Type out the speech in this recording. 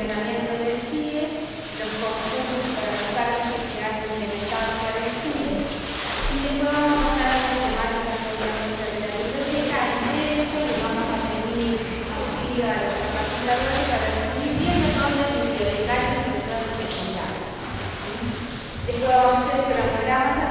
funcionamiento del CIE, los conjuntos para buscar necesidades implementadas para el CIE, y después vamos a mostrar las temáticas obviamente de la biblioteca. En medio le vamos a pedir auxilio a los capacitadores para ir viendo todos los bibliotecarios, sobre todo en secundaria. Después vamos a hacer cronogramas